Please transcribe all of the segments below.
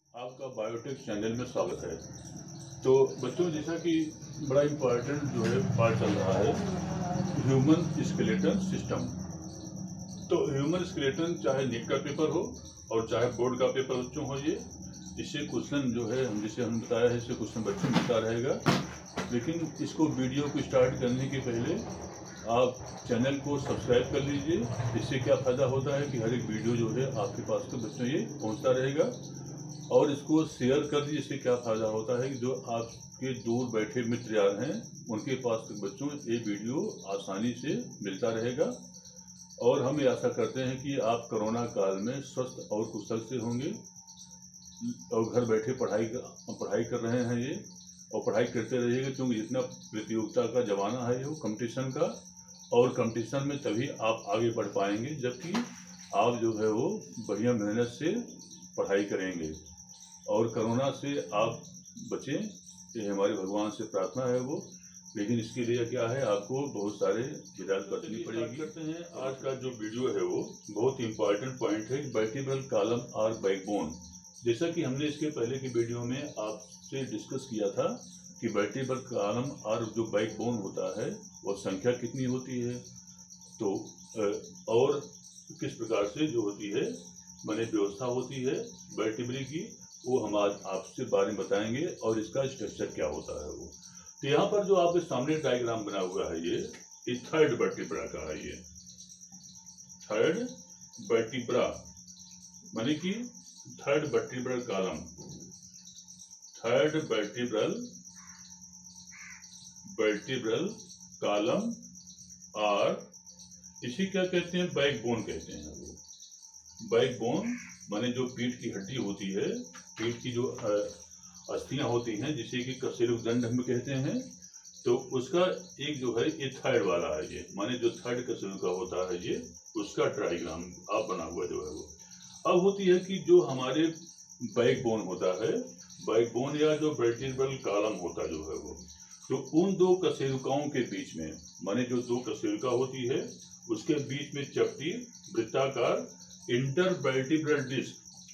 आपका biotech channel में स्वागत है। तो बच्चों, जैसा कि बड़ा इम्पोर्टेंट जो है पार्ट चल रहा है ह्यूमन स्केलेटन सिस्टम। तो ह्यूमन स्केलेटन चाहे नीट का पेपर हो और चाहे बोर्ड का पेपर बच्चों हो, ये इससे क्वेश्चन जो है जैसे हमने बताया है इससे क्वेश्चन बच्चों मिलता रहेगा। लेकिन इसको वीडियो को स्टार्ट करने के पहले आप चैनल को सब्सक्राइब कर लीजिए। इससे क्या फ़ायदा होता है कि हर एक वीडियो जो है आपके पास तो बच्चों ये पहुंचता रहेगा, और इसको शेयर कर दीजिए। इससे क्या फ़ायदा होता है कि जो आपके दूर बैठे मित्र यार हैं उनके पास तक बच्चों ये वीडियो आसानी से मिलता रहेगा। और हम ये आशा करते हैं कि आप कोरोना काल में स्वस्थ और कुशल से होंगे और घर बैठे पढ़ाई कर रहे हैं ये, और पढ़ाई करते रहिएगा, क्योंकि जितना प्रतियोगिता का ज़माना है वो कंपटीशन का, और कंपटीशन में तभी आप आगे बढ़ पाएंगे जबकि आप जो है वो बढ़िया मेहनत से पढ़ाई करेंगे। और कोरोना से आप बचें, ये हमारे भगवान से प्रार्थना है वो। लेकिन इसके लिए क्या है, आपको बहुत सारे हिदायत बरतनी पड़ेगी। करते हैं आज का जो वीडियो है वो बहुत इंपॉर्टेंट पॉइंट है, वर्टिब्रल कॉलम और बैकबोन। जैसा कि हमने इसके पहले की वीडियो में आपसे डिस्कस किया था कि वर्टिब्रल कॉलम और जो बैकबोन होता है वो संख्या कितनी होती है, तो और किस प्रकार से जो होती है माने व्यवस्था होती है वर्टिब्री की, वो हम आज आपसे बारे में बताएंगे और इसका स्ट्रक्चर क्या होता है वो। तो यहाँ पर जो आपके सामने डायग्राम बना हुआ है ये थर्ड वर्टिब्रा का है। ये थर्ड वर्टिब्रा माने कि third vertebral column, third vertebral column, और इसी क्या कहते हैं, बैकबोन कहते हैं वो। बैकबोन माने जो पीठ की हड्डी होती है, पीठ की जो अस्थियां होती हैं जिसे कि कशेरुकदंड हम कहते हैं, तो उसका एक जो है ये थर्ड वाला है, ये माने जो थर्ड कशेरु का होता है ये उसका डायग्राम आप बना हुआ जो है वो। अब होती है कि जो हमारे बैकबोन होता है, बैकबोन या जो वर्टिब्रल कॉलम होता जो है वो, तो उन दो कशेरुकाओं के बीच में माने जो दो कशेरुका होती है उसके बीच में चपटी वृत्ताकार इंटरवर्टिब्रल डिस्क,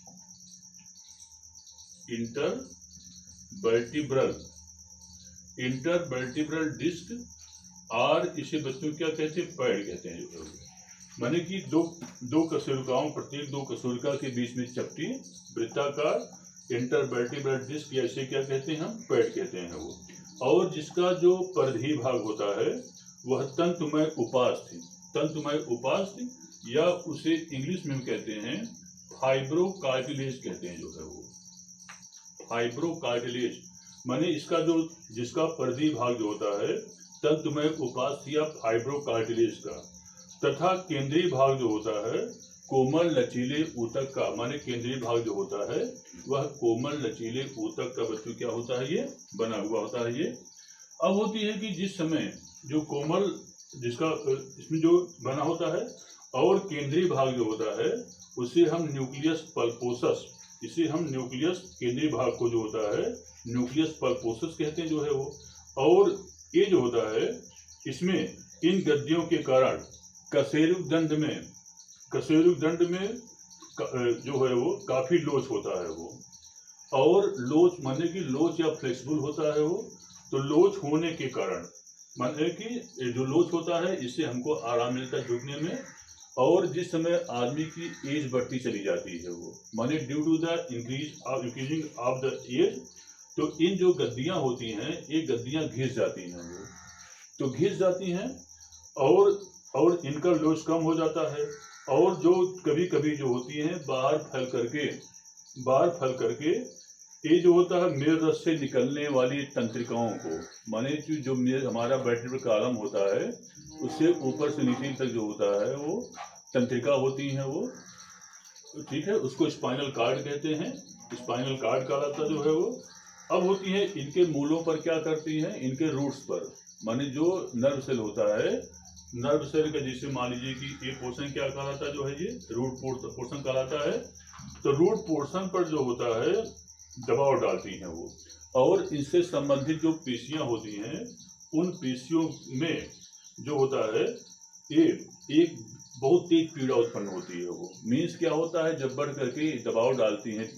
इंटरवर्टिब्रल डिस्क, और इसे बच्चों क्या कहते हैं, पैड कहते हैं जो है। माने कि दो कशेरुकाओं, प्रत्येक दो कशेरुका के बीच में चपटी वृत्ताकार इंटरवर्टिब्रल डिस्क, या इसे क्या कहते हैं, हम पैड कहते हैं वो। और जिसका जो परिधीय भाग होता है वह तंतुमय उपास्थि, तंतुमय उपास्थि, या उसे इंग्लिश में हम कहते हैं फाइब्रोकार्टिलेज कहते हैं जो है वो। फाइब्रोकार्टिलेज माने इसका जो जिसका परिधीय भाग जो होता है तंतुमय उपास्थि या फाइब्रोकार्टिलेज का, तथा केंद्रीय भाग जो होता है कोमल लचीले ऊतक का, माने केंद्रीय भाग जो होता है वह कोमल लचीले ऊतक का बच्चों क्या होता है, ये बना हुआ होता है ये। अब होती है कि जिस समय जो कोमल जिसका इसमें जो बना होता है और केंद्रीय भाग जो होता है उसे हम न्यूक्लियस पल्पोसस, इसे हम न्यूक्लियस केंद्रीय भाग को जो होता है न्यूक्लियस पल्पोसस कहते हैं जो है वो। और ये जो होता है इसमें इन गद्दियों के कारण कशेरुकदंड में जो है वो काफी लोच होता है वो। और लोच माने कि लोच या फ्लेक्सिबल होता है वो, तो लोच होने के कारण माने कि जो लोच होता है इससे हमको आराम मिलता है झुकने में। और जिस समय आदमी की एज बढ़ती चली जाती है वो, माने due to the increasing of the age, तो इन जो गद्दियां होती हैं ये गद्दियां घिस जाती हैं वो, तो घिस जाती हैं और इनका लोच कम हो जाता है। और जो कभी कभी जो होती हैं बाहर फैल करके ये जो होता है मेरुरस से निकलने वाली तंत्रिकाओं को, माने जो हमारा वर्टिब्रल कॉलम होता है उससे ऊपर से नीचे तक जो होता है वो तंत्रिका होती हैं वो, ठीक है, उसको स्पाइनल कार्ड कहते हैं, स्पाइनल कार्ड कहलाता जो है वो। अब होती है इनके मूलों पर क्या करती हैं, इनके रूट्स पर, माने जो नर्व सेल होता है, नर्व सेल का जिसे मान लीजिए कि ये पोर्शन क्या कहलाता जो है, ये रूट पोर्शन कहलाता है। तो रूट पोर्शन पर जो होता है दबाव डालती हैं वो, और इससे संबंधित जो पेशियां होती हैं उन पेशियों में जो होता है एक बहुत तेज पीड़ा उत्पन्न होती है। वो मीन्स क्या होता है, जब बढ़ करके दबाव डालती हैं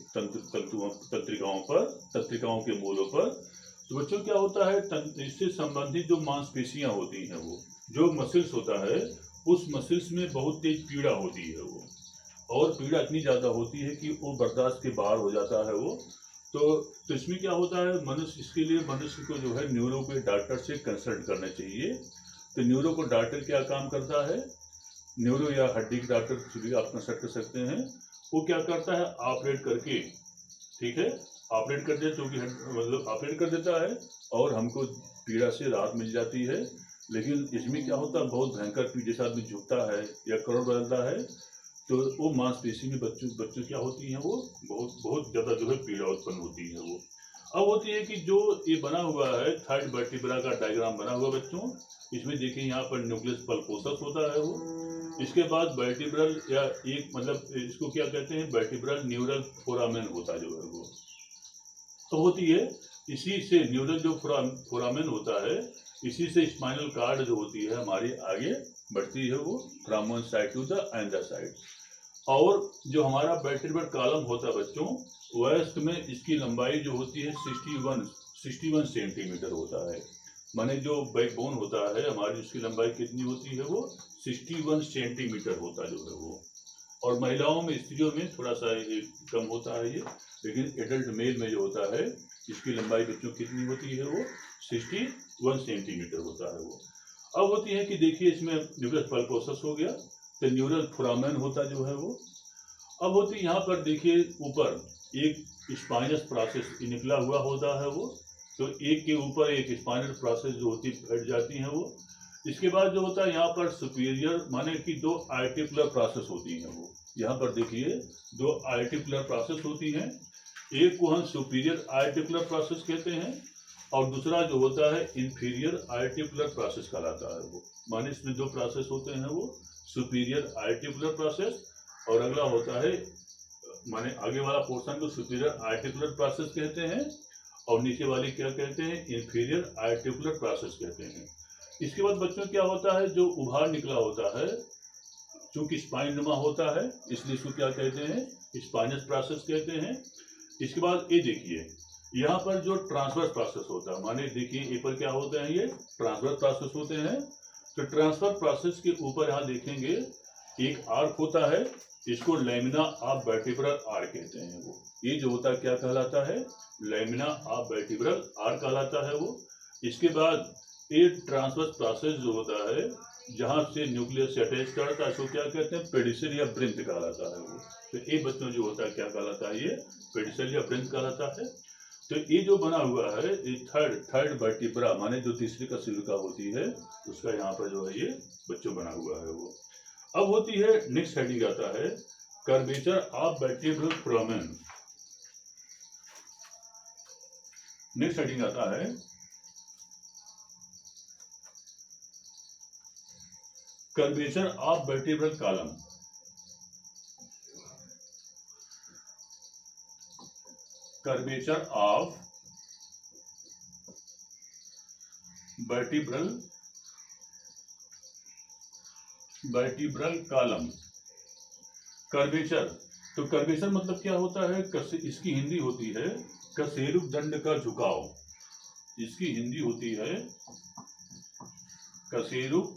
तंत्रिकाओं के मूलों पर, तो बच्चों क्या होता है, इससे संबंधित जो मांसपेशियां होती हैं, वो जो मसल्स होता है, उस मसल्स में बहुत तेज पीड़ा होती है वो, और पीड़ा इतनी ज़्यादा होती है कि वो बर्दाश्त के बाहर हो जाता है वो। तो इसमें क्या होता है, मनुष्य, इसके लिए मनुष्य को जो है न्यूरो के डॉक्टर से कंसल्ट करना चाहिए। तो न्यूरो को डॉक्टर क्या काम करता है, न्यूरो या हड्डी के डॉक्टर से भी आप कंसल्ट कर सकते हैं। वो क्या करता है, ऑपरेट करके, ठीक है, ऑपरेट कर दे, क्योंकि मतलब ऑपरेट कर देता है और हमको पीड़ा से राहत मिल जाती है। लेकिन इसमें क्या होता है, बहुत भयंकर पीड़ा, जैसे आदमी झुकता है या करोड़ बदलता है, तो वो मांसपेशी में बच्चों क्या होती हैं, वो बहुत ज़्यादा जो है पीड़ा उत्पन्न होती है वो। अब होती है कि जो ये बना हुआ है थर्ड वर्टिब्रा का डायग्राम बना हुआ बच्चों, इसमें देखिए यहाँ पर न्यूक्लियस पल्पोसस होता है वो। इसके बाद वर्टिब्रल या एक मतलब इसको क्या कहते हैं, वर्टिब्रल न्यूरल फोरामेन होता जो है वो, तो होती है इसी से न्यूरल जो फोरामेन होता है, इसी से स्पाइनल कार्ड जो होती है हमारी आगे बढ़ती है वो, from one side to the other side. और जो हमारा वर्टिब्रल कॉलम होता है बच्चों, वेस्ट में इसकी लंबाई जो होती है 61 सेंटीमीटर होता है। माने जो बैकबोन होता है हमारी, उसकी लंबाई कितनी होती है, वो 61 सेंटीमीटर होता जो है वो। और महिलाओं में, स्त्रियों में थोड़ा सा ये कम होता है ये, लेकिन एडल्ट मेल में जो होता है इसकी लंबाई बच्चों कितनी होती है, वो 61 सेंटीमीटर होता है वो। अब होती है कि देखिए इसमें न्यूक्लियस पल्पोसस हो गया, तो न्यूरल फोरामेन होता जो है वो। अब होती यहाँ पर देखिए ऊपर एक स्पाइनस प्रोसेस निकला हुआ होता है वो, तो एक के ऊपर एक स्पाइनल प्रोसेस जो होती बैठ जाती है वो। इसके बाद जो होता है यहाँ पर सुपीरियर, माने कि दो आर्टिकुलर प्रोसेस होती हैं वो। यहाँ पर देखिए दो आर्टिकुलर प्रोसेस होती हैं, एक को हम सुपीरियर आर्टिकुलर प्रोसेस कहते हैं और दूसरा जो होता है इंफीरियर आर्टिकुलर प्रोसेस कहलाता है वो। माने इसमें दो प्रोसेस होते हैं वो, सुपीरियर आर्टिकुलर प्रोसेस और अगला होता है, माने आगे वाला पोर्शन को सुपीरियर आर्टिकुलर प्रोसेस कहते हैं और नीचे वाली क्या कहते हैं, इंफीरियर आर्टिकुलर प्रोसेस कहते हैं। इसके बाद बच्चों क्या होता है, जो उभार निकला होता है, चूंकि स्पाइन नुमा होता है इसलिए इसको क्या कहते हैं, स्पाइनस प्रोसेस कहते हैं। इसके बाद ये देखिए यहाँ पर जो ट्रांसवर्स प्रोसेस होता है, माने देखिए ये पर क्या होते हैं, ये ट्रांसवर्स प्रोसेस होते हैं। तो ट्रांसफर प्रोसेस के ऊपर यहाँ देखेंगे एक आर्क होता है, इसको लैमिना ऑफ वर्टिब्रल आर्क कहते हैं वो। ये जो होता है क्या कहलाता है, लैमिना ऑफ वर्टिब्रल आर्क कहलाता है वो। इसके बाद ये ट्रांसवर्स प्रोसेस जो होता है, जहाँ से न्यूक्लियस से अटैच करता है, इसको क्या कहते हैं, पेडिसल या ब्रिंथ कहलाता है वो। तो ये बच्चों जो होता है क्या कहलाता है, ये पेडिसल या ब्रिंथ कहलाता है। तो ये जो बना हुआ है, ये थर्ड वर्टिब्रा, माने जो तीसरी का सिलिका होती है, उसका यहाँ पर जो है ये बच्चों बना हुआ है वो। अब होती है नेक्स्ट हेडिंग आता है curvature of vertebral foramen. Next heading आता है curvature of vertebral column. Curvature of vertebral column. Curvature, तो कर्वेचर मतलब क्या होता है, इसकी हिंदी होती है कशेरुक दंड का झुकाव। इसकी हिंदी होती है कशेरुक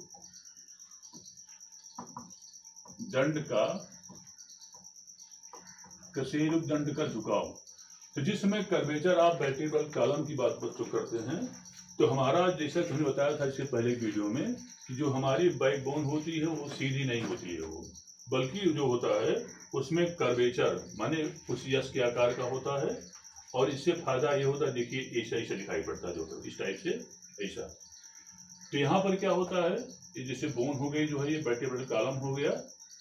दंड का झुकाव। तो जिस समय कर्वेचर ऑफ वर्टिब्रल कॉलम की बात बच्चों करते हैं, तो हमारा जैसा हमने बताया था इसके पहले वीडियो में कि जो हमारी बैकबोन होती है वो सीधी नहीं होती है वो, बल्कि जो होता है उसमें कर्वेचर माने कुछ यस के आकार का होता है। और इससे फायदा ये होता है, देखिए ऐसा दिखाई पड़ता है जो इस टाइप से ऐसा। तो यहाँ पर क्या होता है, जैसे बोन हो गई जो है, ये वर्टिब्रल कॉलम हो गया,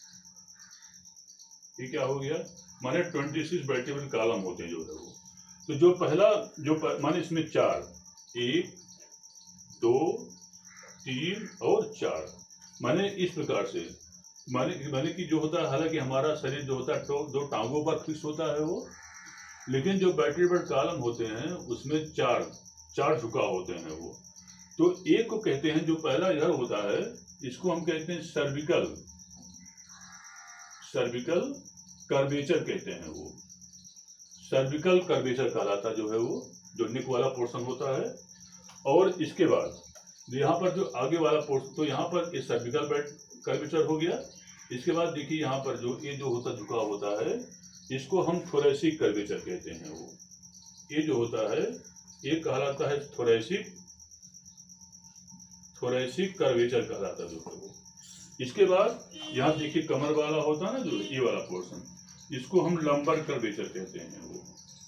ये क्या हो गया, माने 26 वर्टिब्रल कॉलम होते हैं जो है वो। तो जो पहला माने इसमें 4, 1 2 3 और 4, माने इस प्रकार से, माने कि जो होता है, हालांकि हमारा शरीर जो होता है दो टांगों पर फिक्स होता है वो, लेकिन जो वर्टिब्रल कॉलम होते हैं उसमें चार झुकाव होते हैं वो। तो एक को कहते हैं, जो पहला इधर होता है इसको हम कहते हैं सर्विकल सर्विकल कर्वेचर कहते हैं। वो सर्विकल कर्वेचर कहलाता जो है वो, जो नेक वाला पोर्शन होता है। और इसके बाद यहाँ पर जो आगे वाला पोर्शन, तो यहाँ पर ये सर्विकल कर्वेचर हो गया। इसके बाद देखिए यहाँ पर जो ये जो होता झुकाव होता है, इसको हम थोरेसिक कर्वेचर कहते हैं। वो ये जो होता है ये कहलाता है थोरेसिक कर्वेचर कहलाता जो है वो। इसके बाद यहाँ देखिए कमर वाला होता है ना, जो ये वाला पोर्शन, इसको हम लंबर कर्वेचर कहते हैं। वो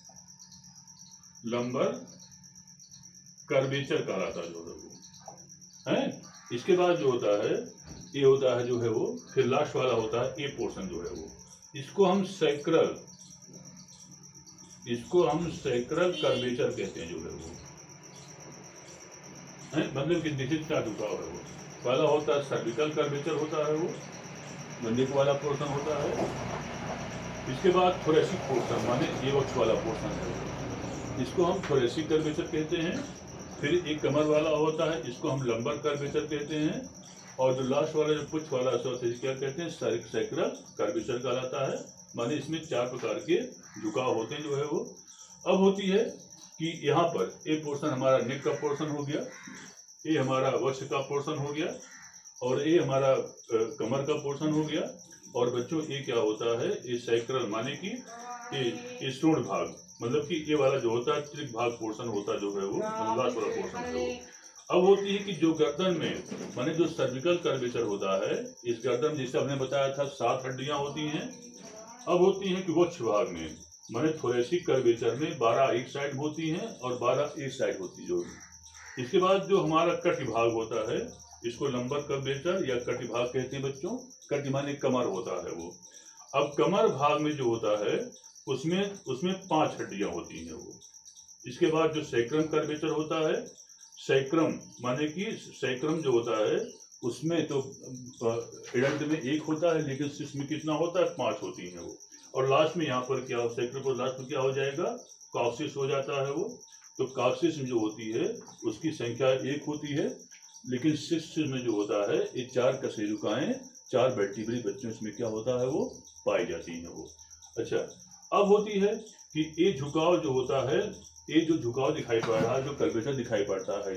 लंबर कर्वेचर कहलाता जो है वो है। इसके बाद जो होता है ये होता है जो है वो, फिर लास्ट वाला होता है ये पोर्शन जो है वो, इसको हम सैक्रल कर्वेचर कहते हैं जो है वो है। मतलब कि देखिए क्या झुकाव है वो। पहला होता है सर्विकल कर्वेचर होता है, वो नेक वाला पोर्शन होता है। इसके बाद थोरेसिक पोर्शन माने ये वक्ष वाला पोर्शन है, इसको हम थोरेसिक कर्वेचर कहते हैं। फिर एक कमर वाला होता है, इसको हम लंबर कर्वेचर कहते हैं। और जो लास्ट वाला जो पुच्छ वाला क्या कहते हैं, सैक्रल कर्वेचर कहलाता है। माने इसमें 4 प्रकार के झुकाव होते हैं जो है वो। अब होती है कि यहाँ पर एक पोर्शन हमारा नेक का पोर्शन हो गया, ये हमारा वक्ष का पोर्शन हो गया, और ये हमारा कमर का पोर्शन हो गया। और बच्चों ये क्या होता है, ये सैक्रल माने कि ये स्तूण भाग, मतलब कि ये वाला जो होता है त्रिक भाग पोर्शन होता जो है वो, लास्ट वाला पोर्शन है वो। अब होती है कि जो गर्दन में माने जो सर्विकल कर्वेचर होता है, इस गर्दन जैसे हमने बताया था 7 हड्डियां होती हैं। अब होती हैं कि वक्ष भाग में माने थोरेसिक कर्वेचर में 12 एक साइड होती हैं और 12 एक साइड होती जो। इसके बाद जो हमारा कटि भाग होता है, इसको लंबर कर्वेचर या कटि भाग कहते हैं बच्चों। कटि माने कमर होता है वो। अब कमर भाग में जो होता है उसमें 5 हड्डियां होती हैं वो। इसके बाद जो सैक्रम कर्वेचर होता है, सैक्रम माने कि सैक्रम जो होता है उसमें तो एडल्ट में 1 होता है, लेकिन शिशु में कितना होता है, 5 होती हैं वो। और लास्ट में यहाँ पर क्या हो, सैक्रम को लास्ट में क्या हो जाएगा, कॉक्सिस हो जाता है वो। तो कॉक्सिस में जो होती है उसकी संख्या 1 होती है, लेकिन शिशु में जो होता है ये 4 कशेरुकाएं, 4 वर्टिब्रे बच्चों इसमें क्या होता है वो पाई जाती हैं वो। अच्छा, अब होती है कि ये झुकाव जो होता है, ये जो झुकाव दिखाई पड़ रहा है, जो कर्वेचर दिखाई पड़ता है,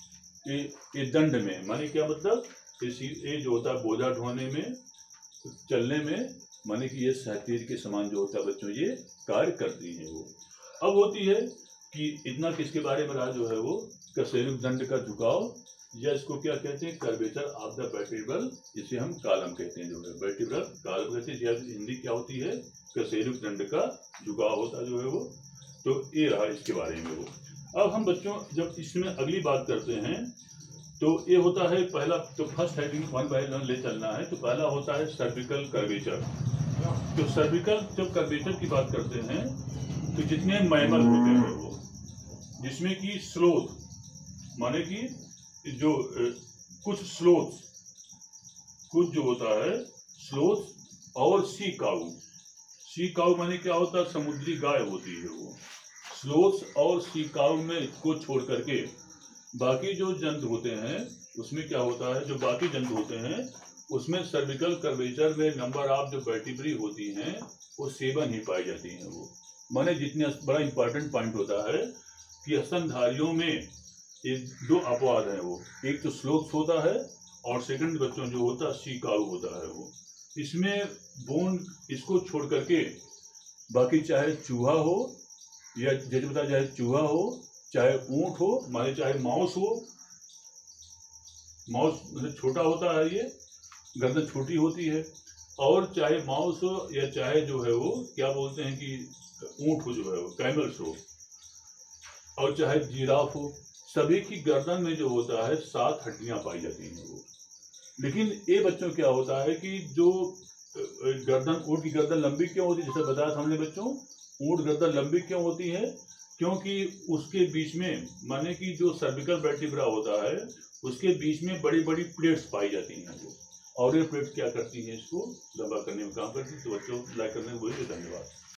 ये दंड में माने क्या मतलब, ये जो होता है बोझा ढोने में, चलने में, माने कि ये सहतीर के समान जो होता है बच्चों ये कार्य करती हैं वो। अब होती है कि इतना किसके बारे में रहा जो है वो, कशेरुक दंड का झुकाव, या इसको क्या कहते हैं, कर्वेचर ऑफ द वर्टिब्रल, इसे हम कॉलम कहते हैं जो है, वर्टिब्रल कॉलम कहते हैं। या हिंदी क्या होती है, कशेरुक दंड का झुकाव होता जो है वो। तो ये रहा इसके बारे में वो। अब हम बच्चों जब इसमें अगली बात करते हैं तो ये होता है पहला, तो फर्स्ट हेडिंग 1 बाय 1 ले चलना है। तो पहला होता है सर्विकल कर्वेचर। तो सर्विकल जब कर्वेचर की बात करते हैं तो जितने मैमल होते हैं वो, जिसमें कि स्लोथ माने कि जो कुछ स्लोथ, कुछ जो होता है स्लोथ, और सी काऊ माने क्या होता है, समुद्री गाय होती है वो। स्लोथ और सी काऊ में को छोड़ करके बाकी जो जंतु होते हैं उसमें क्या होता है, जो बाकी जंतु होते हैं उसमें सर्विकल कर्वेचर में नंबर ऑफ जो वर्टिब्री होती हैं वो 7 ही पाई जाती हैं वो। माने जितने बड़ा इंपॉर्टेंट पॉइंट होता है कि स्तनधारियों में एक 2 अपवाद हैं वो, एक तो स्लोथ होता है और सेकंड बच्चों जो होता है सी काऊ होता है वो। इसमें बोन इसको छोड़ करके बाकी चाहे चूहा हो, या जैसे बता चाहे चूहा हो, चाहे ऊंट हो, माने चाहे माउस हो, माउस मतलब छोटा होता है, ये गर्दन छोटी होती है, और चाहे माउस हो या चाहे जो है वो क्या बोलते हैं कि ऊंट हो जो है वो, कैमल्स हो, और चाहे जिराफ हो, सभी की गर्दन में जो होता है 7 हड्डियां पाई जाती हैं वो। लेकिन ये बच्चों क्या होता है कि जो गर्दन, ऊंट की गर्दन लंबी क्यों होती है, जैसे बताया था हमने बच्चों, ऊंट गर्दन लंबी क्यों होती है, क्योंकि उसके बीच में माने कि जो सर्विकल वर्टिब्रा होता है उसके बीच में बड़ी बड़ी प्लेट्स पाई जाती हैं वो, और ये प्लेट्स क्या करती हैं, इसको लंबा करने में काम करती है। तो बच्चों लाइक करने को बोलिए, धन्यवाद।